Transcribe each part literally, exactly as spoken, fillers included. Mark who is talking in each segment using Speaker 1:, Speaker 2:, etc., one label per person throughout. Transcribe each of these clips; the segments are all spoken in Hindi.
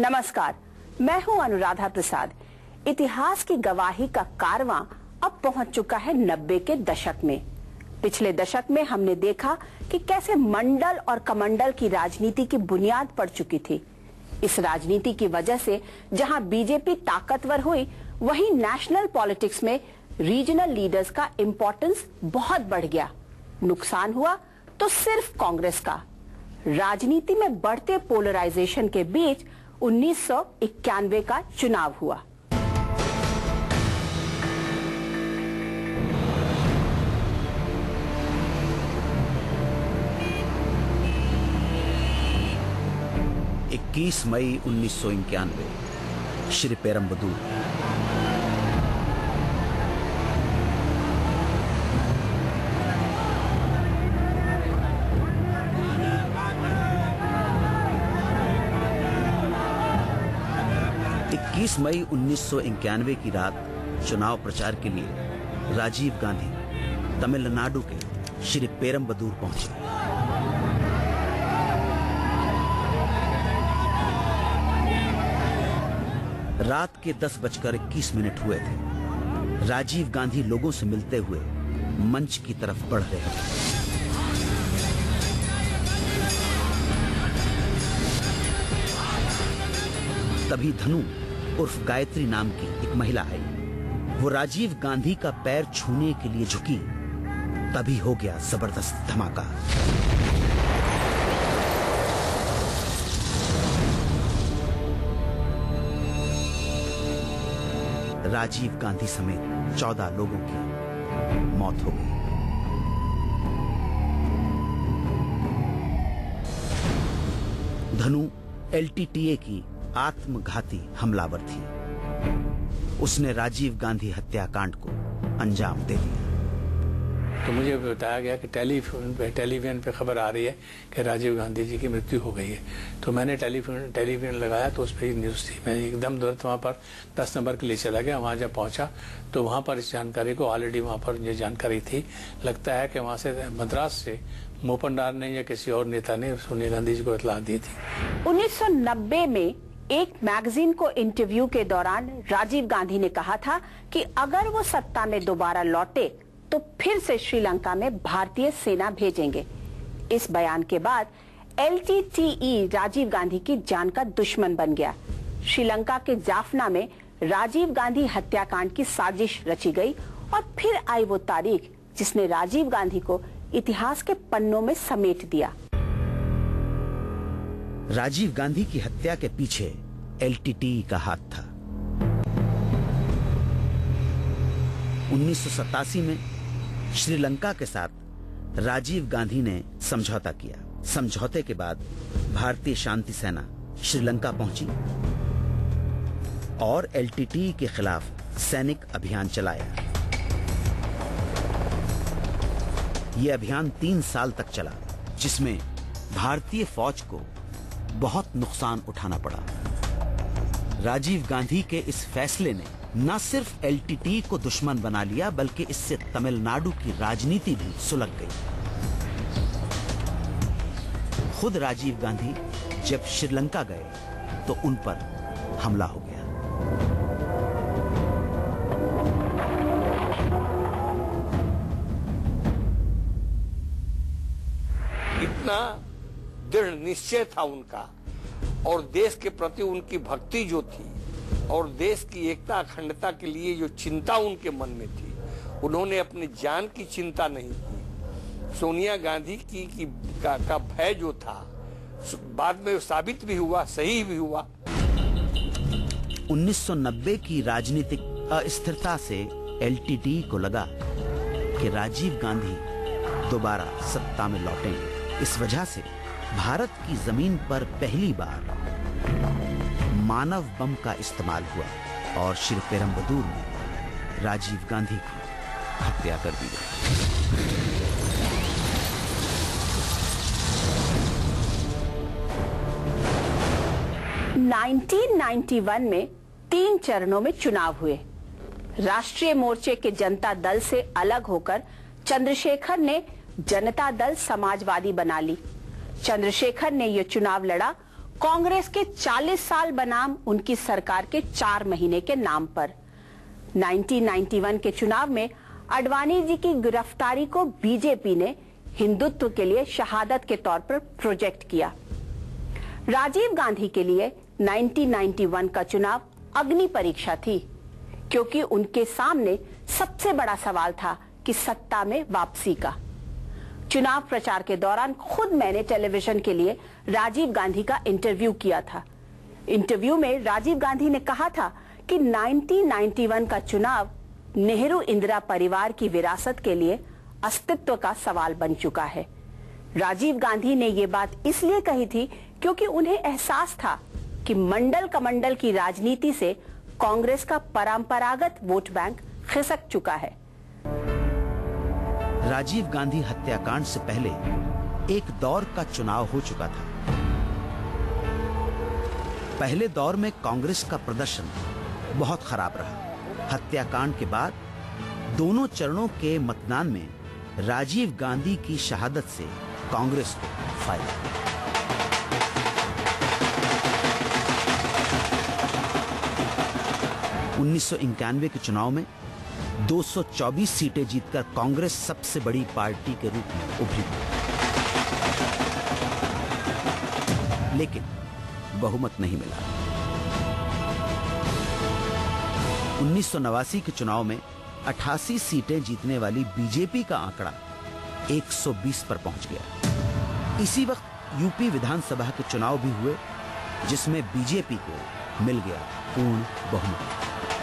Speaker 1: नमस्कार, मैं हूं अनुराधा प्रसाद। इतिहास की गवाही का कारवां अब पहुंच चुका है नब्बे के दशक में। पिछले दशक में हमने देखा कि कैसे मंडल और कमंडल की राजनीति की बुनियाद पड़ चुकी थी। इस राजनीति की वजह से जहां बीजेपी ताकतवर हुई, वहीं नेशनल पॉलिटिक्स में रीजनल लीडर्स का इंपॉर्टेंस बहुत बढ़ गया। नुकसान हुआ तो सिर्फ कांग्रेस का। राजनीति में बढ़ते पोलराइजेशन के बीच उन्नीस सौ इक्यानवे का चुनाव हुआ।
Speaker 2: इक्कीस मई उन्नीस सौ इक्यानवे, श्री पेरम्बदूर। इक्कीस मई उन्नीस सौ इक्यानवे की रात चुनाव प्रचार के लिए राजीव गांधी तमिलनाडु के श्री पेरम्बदूर पहुंचे। रात के दस बजकर इक्कीस मिनट हुए थे। राजीव गांधी लोगों से मिलते हुए मंच की तरफ बढ़ रहे थे। तभी धनु उर्फ गायत्री नाम की एक महिला आई। वो राजीव गांधी का पैर छूने के लिए झुकी। तभी हो गया जबरदस्त धमाका। राजीव गांधी समेत चौदह लोगों की मौत हो गई। धनु एलटीटीए की आत्मघाती हमलावर थी। उसने राजीव गांधी हत्याकांड को अंजाम दे दिया।
Speaker 3: तो मुझे बताया गया कि टेलीफोन पे टेलीविजन पे खबर आ रही है कि राजीव गांधी जी की मृत्यु हो गई है। तो मैंने टेलीफोन टेलीविजन लगाया तो उस पर न्यूज़ थी। मैं एकदम तुरंत वहाँ पर दस नंबर के लिए चला गया। वहाँ जब पहुँचा तो वहाँ पर इस जानकारी को ऑलरेडी वहाँ पर ये जानकारी थी। लगता है कि वहाँ से मद्रास से मोपनडार ने या किसी और नेता ने सोनिया गांधी जी को इतला दी थी।
Speaker 1: उन्नीस सौ नब्बे में एक मैगजीन को इंटरव्यू के दौरान राजीव गांधी ने कहा था कि अगर वो सत्ता में दोबारा लौटे तो फिर से श्रीलंका में भारतीय सेना भेजेंगे। इस बयान के बाद एलटीटीई राजीव गांधी की जान का दुश्मन बन गया। श्रीलंका के जाफना में राजीव गांधी हत्याकांड की साजिश रची गई और फिर आई वो तारीख जिसने राजीव गांधी को इतिहास के पन्नों में समेट दिया।
Speaker 2: राजीव गांधी की हत्या के पीछे एलटीटीई का हाथ था। उन्नीस सौ सतासी में श्रीलंका के साथ राजीव गांधी ने समझौता किया। समझौते के बाद भारतीय शांति सेना श्रीलंका पहुंची और एलटीटीई के खिलाफ सैनिक अभियान चलाया। यह अभियान तीन साल तक चला, जिसमें भारतीय फौज को बहुत नुकसान उठाना पड़ा। राजीव गांधी के इस फैसले ने न सिर्फ एलटीटीई को दुश्मन बना लिया, बल्कि इससे तमिलनाडु की राजनीति भी सुलग गई। खुद राजीव गांधी जब श्रीलंका गए तो उन पर हमला हो गया।
Speaker 4: इतना दृढ़ निश्चय था उनका और देश के प्रति उनकी भक्ति जो थी और देश की एकता अखंडता के लिए जो चिंता उनके मन में थी, उन्होंने अपनी जान की चिंता नहीं की। सोनिया गांधी की, की का, का भय जो था बाद में साबित भी हुआ, सही भी हुआ।
Speaker 2: उन्नीस सौ नब्बे की राजनीतिक अस्थिरता से एलटीटीई को लगा कि राजीव गांधी दोबारा सत्ता में लौटेंगे। इस वजह से भारत की जमीन पर पहली बार मानव बम का इस्तेमाल हुआ और श्री पेरम्बदूर में राजीव गांधी की हत्या कर दी गई।
Speaker 1: उन्नीस सौ इक्यानवे में तीन चरणों में चुनाव हुए। राष्ट्रीय मोर्चे के जनता दल से अलग होकर चंद्रशेखर ने जनता दल समाजवादी बना ली। चंद्रशेखर ने यह चुनाव लड़ा कांग्रेस के चालीस साल बनाम उनकी सरकार के चार महीने के नाम पर। उन्नीस सौ इक्यानवे के चुनाव में आडवाणी जी की गिरफ्तारी को बीजेपी ने हिंदुत्व के लिए शहादत के तौर पर प्रोजेक्ट किया। राजीव गांधी के लिए उन्नीस सौ इक्यानवे का चुनाव अग्नि परीक्षा थी, क्योंकि उनके सामने सबसे बड़ा सवाल था कि सत्ता में वापसी का। चुनाव प्रचार के दौरान खुद मैंने टेलीविजन के लिए राजीव गांधी का इंटरव्यू किया था। इंटरव्यू में राजीव गांधी ने कहा था कि उन्नीस सौ इक्यानवे का चुनाव नेहरू इंदिरा परिवार की विरासत के लिए अस्तित्व का सवाल बन चुका है। राजीव गांधी ने ये बात इसलिए कही थी क्योंकि उन्हें एहसास था कि मंडल कमंडल की राजनीति से कांग्रेस का परंपरागत वोट बैंक खिसक चुका है।
Speaker 2: राजीव गांधी हत्याकांड से पहले एक दौर का चुनाव हो चुका था। पहले दौर में कांग्रेस का प्रदर्शन बहुत खराब रहा। हत्याकांड के बाद दोनों चरणों के मतदान में राजीव गांधी की शहादत से कांग्रेस को फायदा। उन्नीस सौ इक्यानवे के चुनाव में दो सौ चौबीस सीटें जीतकर कांग्रेस सबसे बड़ी पार्टी के रूप में उभरी, लेकिन बहुमत नहीं मिला। उन्नीस सौ नवासी के चुनाव में अठासी सीटें जीतने वाली बीजेपी का आंकड़ा एक सौ बीस पर पहुंच गया। इसी वक्त यूपी विधानसभा के चुनाव भी हुए, जिसमें बीजेपी को मिल गया पूर्ण बहुमत।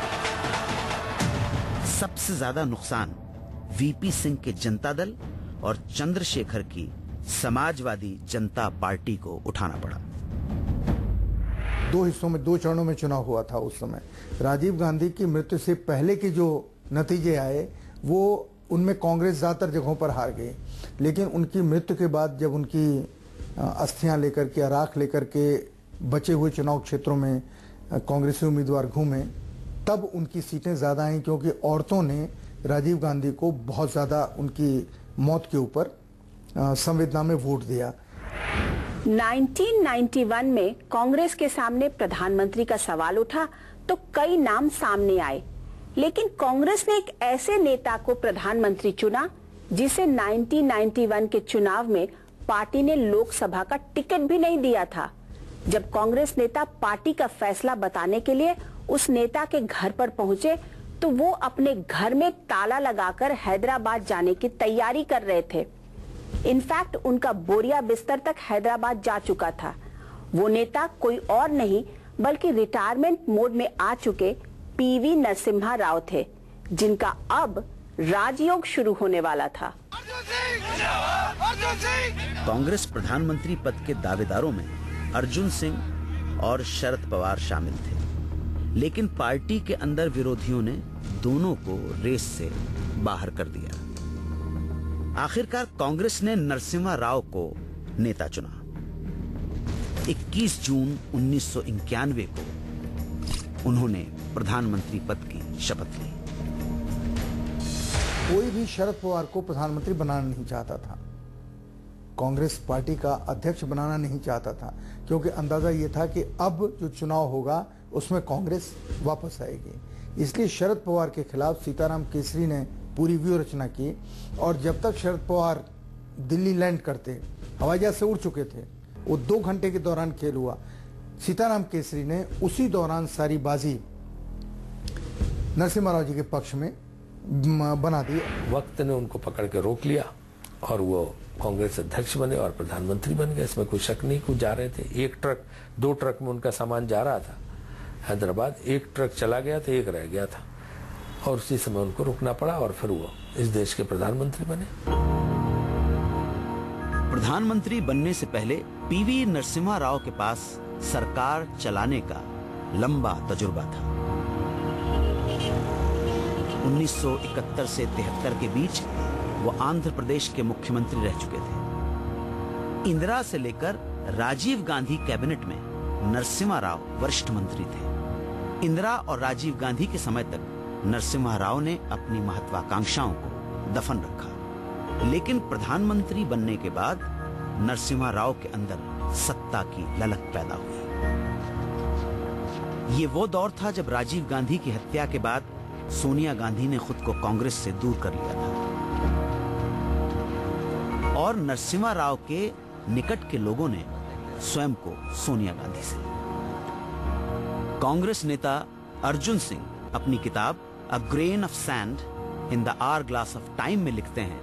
Speaker 2: सबसे ज्यादा नुकसान वीपी सिंह के जनता दल और चंद्रशेखर की समाजवादी जनता पार्टी को उठाना पड़ा।
Speaker 5: दो हिस्सों में, दो चरणों में चुनाव हुआ था उस समय। राजीव गांधी की मृत्यु से पहले के जो नतीजे आए वो उनमें कांग्रेस ज्यादातर जगहों पर हार गई, लेकिन उनकी मृत्यु के बाद जब उनकी अस्थियां लेकर के, राख लेकर के बचे हुए चुनाव क्षेत्रों में कांग्रेसी उम्मीदवार घूमे, तब उनकी सीटें ज्यादा आई, क्योंकि औरतों ने राजीव गांधी को बहुत ज्यादा उनकी मौत के ऊपर संवेदना में वोट दिया।
Speaker 1: उन्नीस सौ इक्यानवे में कांग्रेस के सामने प्रधानमंत्री का सवाल उठा तो कई नाम सामने आए, लेकिन कांग्रेस ने एक ऐसे नेता को प्रधानमंत्री चुना जिसे उन्नीस सौ इक्यानवे के चुनाव में पार्टी ने लोकसभा का टिकट भी नहीं दिया था। जब कांग्रेस नेता पार्टी का फैसला बताने के लिए उस नेता के घर पर पहुंचे तो वो अपने घर में ताला लगाकर हैदराबाद जाने की तैयारी कर रहे थे। इनफैक्ट उनका बोरिया बिस्तर तक हैदराबाद जा चुका था। वो नेता कोई और नहीं बल्कि रिटायरमेंट मोड में आ चुके पीवी नरसिम्हा राव थे, जिनका अब राजयोग शुरू होने वाला था।
Speaker 2: कांग्रेस प्रधानमंत्री पद के दावेदारों में अर्जुन सिंह और शरद पवार शामिल थे, लेकिन पार्टी के अंदर विरोधियों ने दोनों को रेस से बाहर कर दिया। आखिरकार कांग्रेस ने नरसिम्हा राव को नेता चुना। इक्कीस जून उन्नीस सौ इक्यानवे को उन्होंने प्रधानमंत्री पद की शपथ ली।
Speaker 5: कोई भी शरद पवार को प्रधानमंत्री बनाना नहीं चाहता था, कांग्रेस पार्टी का अध्यक्ष बनाना नहीं चाहता था, क्योंकि अंदाजा ये था कि अब जो चुनाव होगा उसमें कांग्रेस वापस आएगी। इसलिए शरद पवार के खिलाफ सीताराम केसरी ने पूरी व्यूह रचना की, और जब तक शरद पवार दिल्ली लैंड करते, हवाई जहाज से उड़ चुके थे, वो दो घंटे के दौरान खेल हुआ। सीताराम केसरी ने उसी दौरान सारी बाजी नरसिम्हा राव जी के पक्ष में बना दी।
Speaker 4: वक्त ने उनको पकड़ के रोक लिया और वो कांग्रेस अध्यक्ष बने और प्रधानमंत्री बन गए। इसमें कोई शक नहीं। कुछ जा रहे थे, एक ट्रक दो ट्रक में उनका सामान जा रहा था हैदराबाद, एक ट्रक चला गया था, एक रह गया था, और उसी समय उनको रुकना पड़ा और फिर वो इस देश के प्रधानमंत्री बने।
Speaker 2: प्रधानमंत्री बनने से पहले पीवी नरसिम्हा राव के पास सरकार चलाने का लंबा तजुर्बा था। उन्नीस सौ इकहत्तर से तिहत्तर के बीच वो आंध्र प्रदेश के मुख्यमंत्री रह चुके थे। इंदिरा से लेकर राजीव गांधी कैबिनेट में नरसिम्हा राव वरिष्ठ मंत्री थे। इंदिरा और राजीव गांधी के समय तक नरसिम्हा राव ने अपनी महत्वाकांक्षाओं को दफन रखा, लेकिन प्रधानमंत्री बनने के बाद नरसिम्हा राव के अंदर सत्ता की ललक पैदा हुई। ये वो दौर था जब राजीव गांधी की हत्या के बाद सोनिया गांधी ने खुद को कांग्रेस से दूर कर लिया था और नरसिम्हा राव के निकट के लोगों ने स्वयं को सोनिया गांधी से। कांग्रेस नेता अर्जुन सिंह अपनी किताब a grain of sand in the hourglass of time में लिखते हैं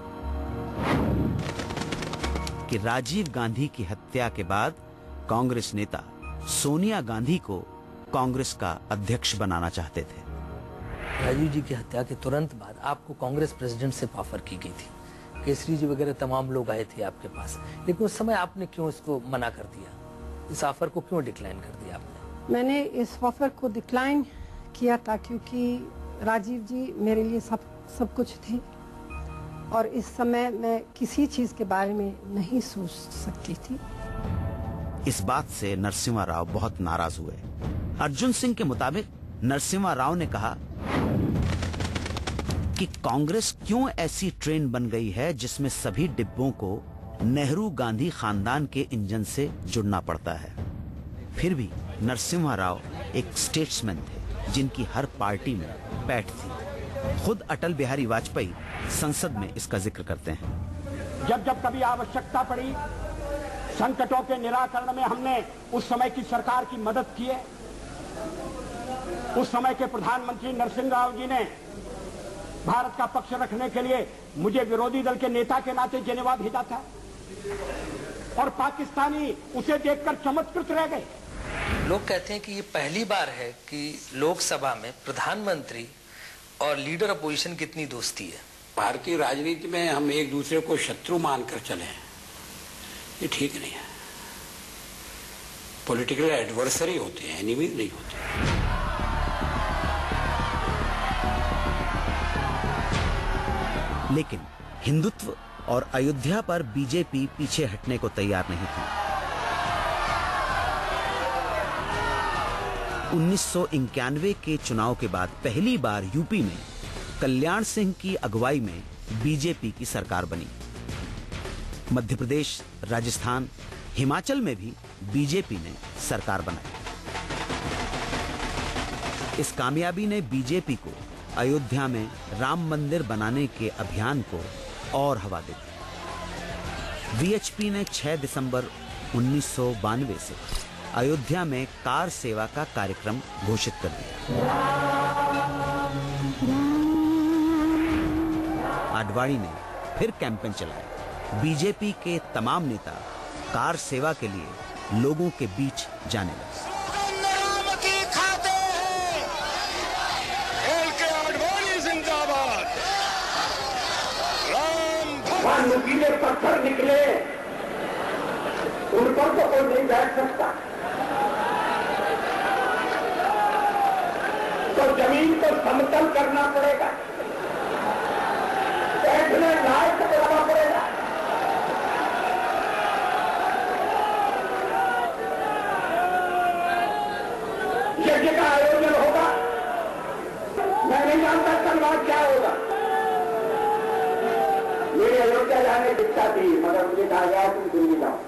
Speaker 2: कि राजीव गांधी की हत्या के बाद कांग्रेस नेता सोनिया गांधी को कांग्रेस का अध्यक्ष बनाना चाहते थे।
Speaker 6: राजीव जी की हत्या के तुरंत बाद आपको कांग्रेस प्रेसिडेंट से ऑफर की गई थी, केसरी जी वगैरह तमाम लोग आए थे आपके पास, लेकिन उस समय आपने क्यों इसको मना कर दिया? इस ऑफर को क्यों डिक्लाइन कर दिया आपने?
Speaker 7: मैंने इस ऑफर को डिक्लाइन किया था क्योंकि राजीव जी मेरे लिए सब सब कुछ थे और इस समय मैं किसी चीज के बारे में नहीं सोच सकती थी।
Speaker 2: इस बात से नरसिम्हा राव बहुत नाराज हुए। अर्जुन सिंह के मुताबिक नरसिम्हा राव ने कहा कि कांग्रेस क्यों ऐसी ट्रेन बन गई है जिसमें सभी डिब्बों को नेहरू गांधी खानदान के इंजन से जुड़ना पड़ता है। फिर भी नरसिम्हा राव एक स्टेट्समैन थे जिनकी हर पार्टी में पैठ थी। खुद अटल बिहारी वाजपेयी संसद में इसका जिक्र करते हैं।
Speaker 8: जब जब कभी आवश्यकता पड़ी संकटों के निराकरण में हमने उस समय की सरकार की मदद की है। उस समय के प्रधानमंत्री नरसिम्हा राव जी ने भारत का पक्ष रखने के लिए मुझे विरोधी दल के नेता के नाते जेनेवा भेजा था और पाकिस्तानी उसे देखकर चमत्कृत रह गए।
Speaker 6: लोग कहते हैं कि ये पहली बार है कि लोकसभा में प्रधानमंत्री और लीडर अपोजिशन की इतनी दोस्ती है।
Speaker 9: भारतीय राजनीति में हम एक दूसरे को शत्रु मानकर चले, ये ठीक नहीं है। पॉलिटिकल एडवर्सरी होते हैं, एनिमी नहीं होते।
Speaker 2: लेकिन हिंदुत्व और अयोध्या पर बीजेपी पीछे हटने को तैयार नहीं थी। उन्नीस सौ इक्यानवे के चुनाव के बाद पहली बार यूपी में कल्याण सिंह की अगुवाई में बीजेपी की सरकार बनी। मध्य प्रदेश, राजस्थान, हिमाचल में भी बीजेपी ने सरकार बनाई। इस कामयाबी ने बीजेपी को अयोध्या में राम मंदिर बनाने के अभियान को और हवा दे दी। वीएचपी ने छह दिसंबर उन्नीस सौ बानवे से अयोध्या में कार सेवा का कार्यक्रम घोषित कर दिया। आडवाणी ने फिर कैंपेन चलाया। बीजेपी के तमाम नेता कार सेवा के लिए लोगों के बीच जाने लगे।
Speaker 8: नुकीले पत्थर निकले, उन पर तो कोई नहीं बैठ सकता, तो जमीन को समतल करना पड़ेगा, बैठने लायक बनाना पड़ेगा। यज्ञ का आयोजन होगा। मैं नहीं जानता कल बाद क्या होगा। मेरी अयोध्या जाने की इच्छा थी, मगर मुझे कहा गया तुम दिल्ली जाओ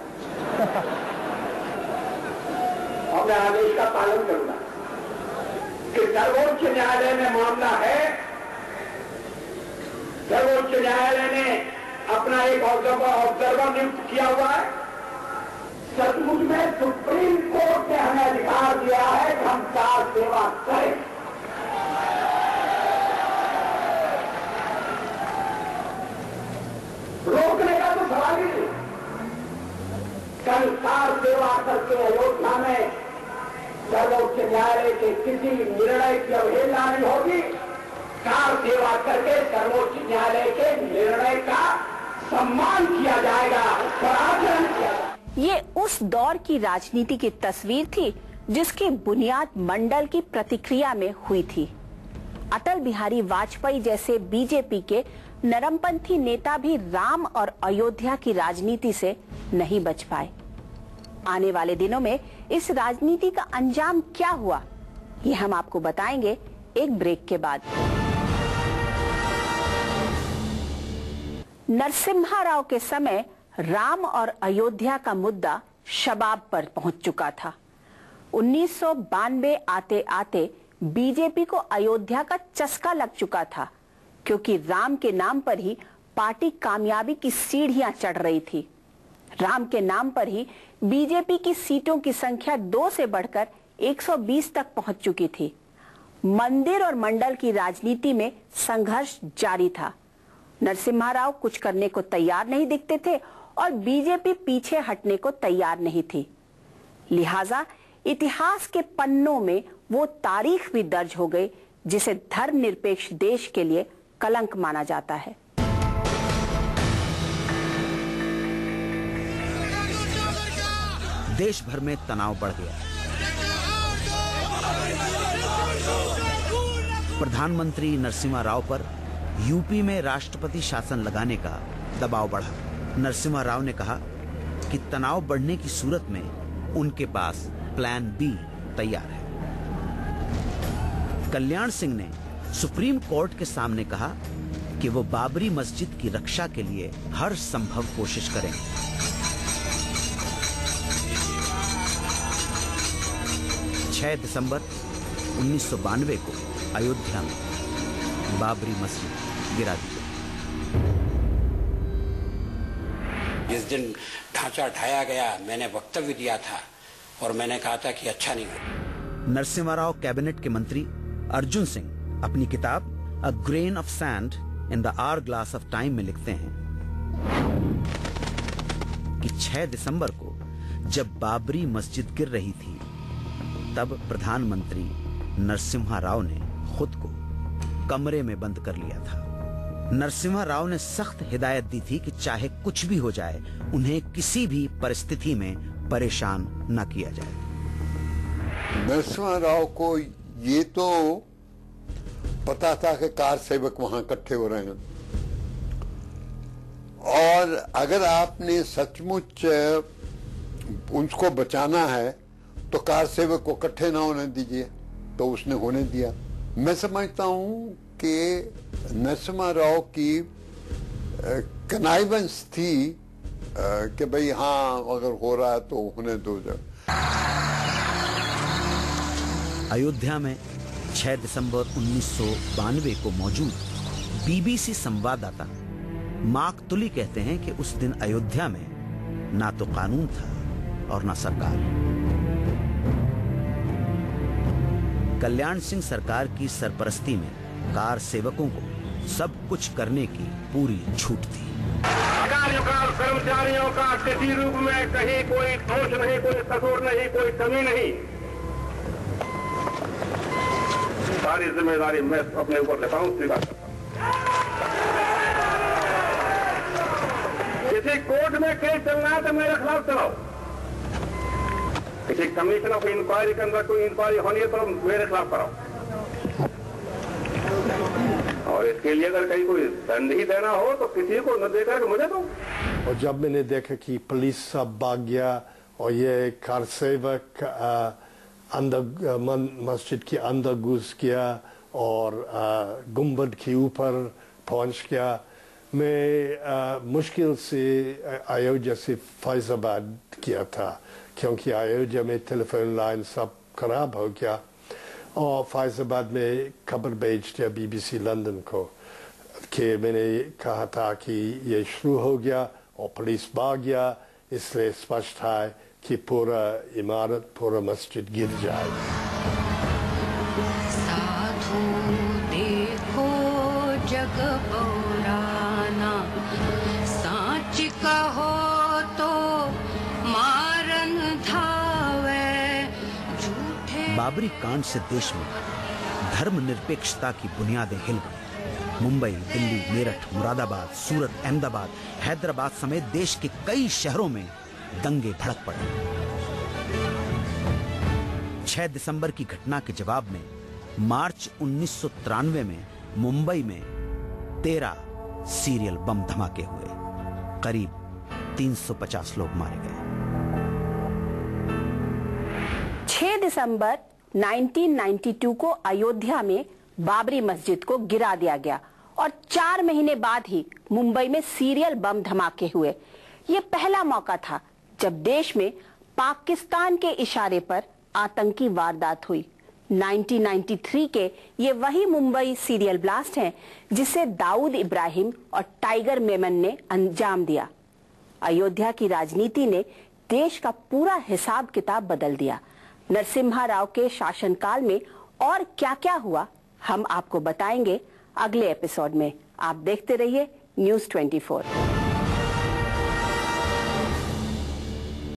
Speaker 8: और मैं आदेश का पालन करूंगा कि सर्वोच्च न्यायालय में मामला है। सर्वोच्च न्यायालय ने अपना एक ऑब्जर्वर नियुक्त किया हुआ है। सचमुच में सुप्रीम कोर्ट ने हमें अधिकार दिया है कि हम कार सेवा करें। रोकने का तो सवाल ही नहीं। कल कार सेवा करके अयोध्या में सर्वोच्च न्यायालय के किसी निर्णय की अवहेलना नहीं होगी। कार सेवा करके सर्वोच्च न्यायालय के निर्णय का सम्मान किया जाएगा, उसका आचरण किया जाएगा।
Speaker 1: ये उस दौर की राजनीति की तस्वीर थी जिसकी बुनियाद मंडल की प्रतिक्रिया में हुई थी। अटल बिहारी वाजपेयी जैसे बीजेपी के नरमपंथी नेता भी राम और अयोध्या की राजनीति से नहीं बच पाए। आने वाले दिनों में इस राजनीति का अंजाम क्या हुआ, ये हम आपको बताएंगे एक ब्रेक के बाद। नरसिम्हा राव के समय राम और अयोध्या का मुद्दा शबाब पर पहुंच चुका था। उन्नीस सौ बानवे आते आते बीजेपी को अयोध्या का चस्का लग चुका था, क्योंकि राम के नाम पर ही पार्टी कामयाबी की सीढ़ियां चढ़ रही थी। राम के नाम पर ही बीजेपी की सीटों की संख्या दो से बढ़कर एक सौ बीस तक पहुंच चुकी थी। मंदिर और मंडल की राजनीति में संघर्ष जारी था। नरसिम्हा राव कुछ करने को तैयार नहीं दिखते थे और बीजेपी पीछे हटने को तैयार नहीं थी। लिहाजा इतिहास के पन्नों में वो तारीख भी दर्ज हो गई जिसे धर्मनिरपेक्ष देश के लिए कलंक माना जाता है।
Speaker 2: देश भर में तनाव बढ़ गया। प्रधानमंत्री नरसिम्हा राव पर यूपी में राष्ट्रपति शासन लगाने का दबाव बढ़ा। नरसिम्हा राव ने कहा कि तनाव बढ़ने की सूरत में उनके पास प्लान बी तैयार है। कल्याण सिंह ने सुप्रीम कोर्ट के सामने कहा कि वो बाबरी मस्जिद की रक्षा के लिए हर संभव कोशिश करेंगे। छह दिसंबर उन्नीस सौ बानवे को अयोध्या में बाबरी मस्जिद गिरा दी गई।
Speaker 9: जिस दिन ढांचा ढाया गया, मैंने वक्तव्य दिया था और मैंने कहा था कि अच्छा नहीं हो।
Speaker 2: नरसिम्हा राव कैबिनेट के मंत्री अर्जुन सिंह अपनी किताब a grain of sand in the hourglass of time में लिखते हैं कि छह दिसंबर को जब बाबरी मस्जिद गिर रही थी, तब प्रधानमंत्री नरसिम्हा राव ने खुद को कमरे में बंद कर लिया था। नरसिम्हा राव ने सख्त हिदायत दी थी कि चाहे कुछ भी हो जाए, उन्हें किसी भी परिस्थिति में परेशान न किया जाए।
Speaker 10: नरसिम्हा राव को ये तो पता था कि कार सेवक वहां इकट्ठे हो रहे हैं, और अगर आपने सचमुच उनको बचाना है तो कार सेवक को इकट्ठे ना होने दीजिए। तो उसने होने दिया। मैं समझता हूं कि नरसिम्हा राव की कनाइवेंस थी कि भाई हाँ अगर हो रहा है तो होने दो।
Speaker 2: अयोध्या में छह दिसंबर उन्नीस सौ बानवे को मौजूद बीबीसी संवाददाता मार्क तुली कहते हैं कि उस दिन अयोध्या में ना तो कानून था और ना सरकार। कल्याण सिंह सरकार की सरपरस्ती में कार सेवकों को सब कुछ करने की पूरी छूट थी।
Speaker 8: अधिकारियों का, कर्मचारियों का किसी रूप में कहीं कोई दोष नहीं, कोई कसूर नहीं, कोई कमी नहीं। सारी जिम्मेदारी मैं अपने ऊपर लेता हूं, स्वीकार करता हूं। किसी कोर्ट में केस चलना है तो मेरे खिलाफ चलाओ। किसी कमीशन ऑफ इंक्वायरी के अंदर कोई इंक्वायरी होनी है तो मेरे खिलाफ कराओ, और इसके लिए अगर कहीं कोई दंड ही देना हो तो किसी को न देकर मुझे दो।
Speaker 11: और जब मैंने देखा कि पुलिस सब भाग गया और ये कार सेवक अंदर मस्जिद के अंदर घुस गया और गुम्बद के ऊपर पहुंच गया, मैं आ, मुश्किल से अयोध्या से फैजाबाद किया था, क्योंकि अयोध्या में टेलीफोन लाइन सब खराब हो गया, और फैजाबाद में खबर भेज दिया बीबीसी लंदन को कि मैंने कहा था कि ये शुरू हो गया और पुलिस भाग गया, इसलिए स्पष्ट है कि पूरा इमारत, पूरा मस्जिद गिर जाए।
Speaker 12: साधु देखो जग पुराना, साच कहो तो मारन धावे झूठे।
Speaker 2: बाबरी कांड से देश में धर्मनिरपेक्षता की बुनियादें हिल गई। मुंबई, दिल्ली, मेरठ, मुरादाबाद, सूरत, अहमदाबाद, हैदराबाद समेत देश के कई शहरों में दंगे भड़क पड़े। छह दिसंबर की घटना के जवाब में मार्च उन्नीस सौ तिरानवे में मुंबई में तेरह सीरियल बम धमाके हुए, करीब तीन सौ पचास लोग मारे गए।
Speaker 1: छह दिसंबर उन्नीस सौ बानवे को अयोध्या में बाबरी मस्जिद को गिरा दिया गया और चार महीने बाद ही मुंबई में सीरियल बम धमाके हुए। ये पहला मौका था जब देश में पाकिस्तान के इशारे पर आतंकी वारदात हुई। उन्नीस सौ तिरानवे के ये वही मुंबई सीरियल ब्लास्ट हैं जिसे दाऊद इब्राहिम और टाइगर मेमन ने अंजाम दिया। अयोध्या की राजनीति ने देश का पूरा हिसाब किताब बदल दिया। नरसिम्हा राव के शासनकाल में और क्या क्या हुआ हम आपको बताएंगे अगले एपिसोड में। आप देखते रहिए न्यूज़ चौबीस।